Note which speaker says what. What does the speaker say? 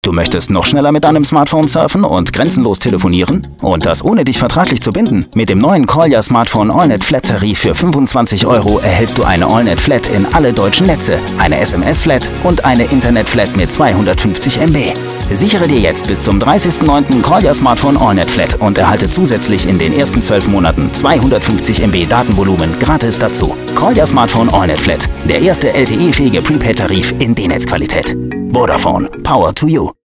Speaker 1: Du möchtest noch schneller mit deinem Smartphone surfen und grenzenlos telefonieren? Und das ohne dich vertraglich zu binden? Mit dem neuen Kolja Smartphone AllNet Flat Tarif für 25 € erhältst du eine AllNet Flat in alle deutschen Netze, eine SMS Flat und eine Internet Flat mit 250 MB. Sichere dir jetzt bis zum 30.09. Kolja Smartphone AllNet Flat und erhalte zusätzlich in den ersten 12 Monaten 250 MB Datenvolumen gratis dazu. Kolja Smartphone AllNet Flat, der erste LTE-fähige Prepaid-Tarif in D-Netz-Qualität. Vodafone, Power to you.